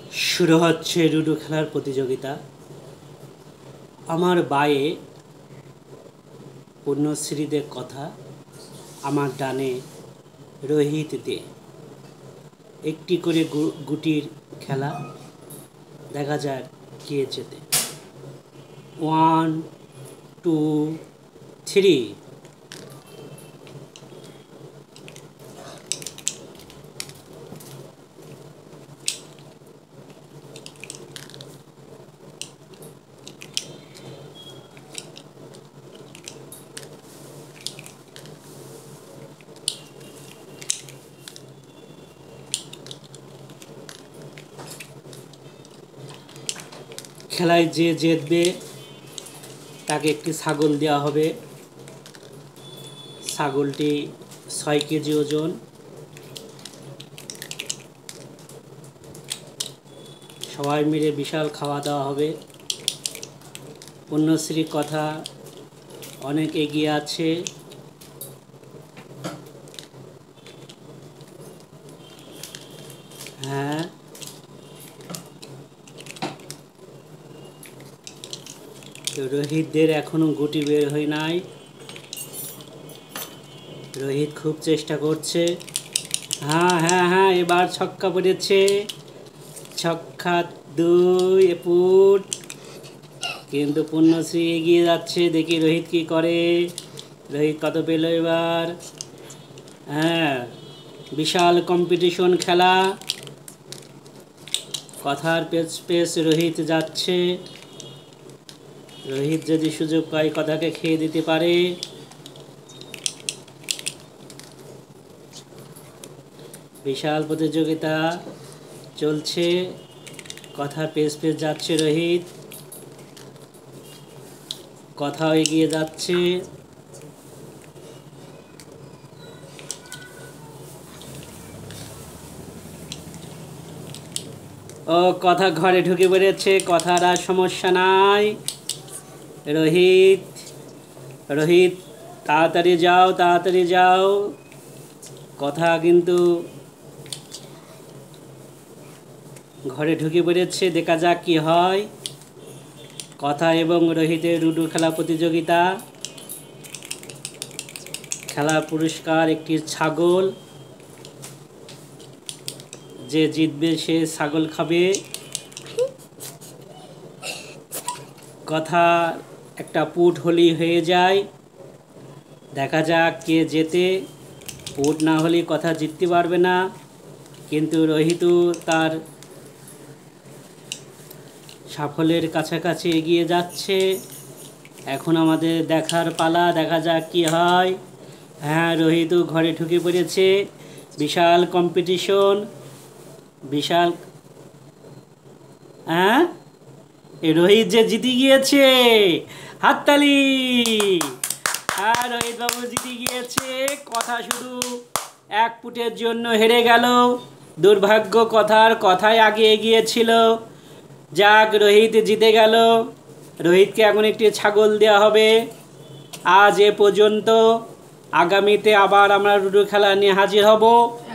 শুরু হচ্ছে লুডো খেলার প্রতিযোগিতা। আমার বায়ে পুণ্যশ্রীদের কথা, আমার ডানে রোহিত দে। একটি করে গুটির খেলা, দেখা যাক কে জেতে। 1 2 3। খেলায় যে জিতবে তাকে একটি ছাগল দেওয়া হবে। ছাগলটি 6 কেজি ওজন। সবাই মিলে বিশাল খাওয়া দাওয়া হবে। পুণ্যশ্রীর কথা অনেক এগিয়ে আছে। হ্যাঁ, রোহিতদের এখনো গুটি বের হয় নাই। রোহিত খুব চেষ্টা করছে। হ্যাঁ, এবার ছক্কা পড়েছে। ছক্কা 2 পুট। কিন্তু পুণ্যশ্রী এগিয়ে যাচ্ছে, দেখি রোহিত কি করে। রোহিত কত পেল এবার? হ্যাঁ, বিশাল কম্পিটিশন খেলা। কথার পেস রোহিত যাচ্ছে। রোহিত যদি সুযোগ পায় কথাকে খেয়ে দিতে পারে। বিশাল প্রতিযোগিতা চলছে। কথার পেস যাচ্ছে রোহিত। কথাও এগিয়ে যাচ্ছে। ও কথা ঘরে ঢুকে পড়েছে। কথার আর সমস্যা নাই। রোহিত তাড়াতাড়ি যাও। কথা কিন্তু ঘরে ঢুকে পড়েছে। দেখা যাক কি হয়। কথা এবং রোহিতের লুডো খেলা প্রতিযোগিতা। খেলার পুরস্কার একটি ছাগল। যে জিতবে সে ছাগল খাবে। কথা একটা পুট হলেই হয়ে যায়। দেখা যাক কে জেতে। পুট না হলে কথা জিততে পারবে না। কিন্তু রোহিতও তার সাফল্যের কাছাকাছি এগিয়ে যাচ্ছে। এখন আমাদের দেখার পালা। দেখা যাক কি হয়। হ্যাঁ, রোহিতও ঘরে ঢুকে পড়েছে। বিশাল কম্পিটিশন। বিশাল। হ্যাঁ, রোহিত যে জিতে গিয়েছে। হাততালি। হ্যাঁ, রোহিত বাবু জিতে গিয়েছে। কথা শুধু 1 ফুটের জন্য হেরে গেল। দুর্ভাগ্য কথায় আগে এগিয়েছিল। যাক, রোহিত জিতে গেল। রোহিতকে এখন একটি ছাগল দেওয়া হবে। আজ এ পর্যন্ত। আগামীতে আবার আমরা লুডো খেলা নিয়ে হাজির হব।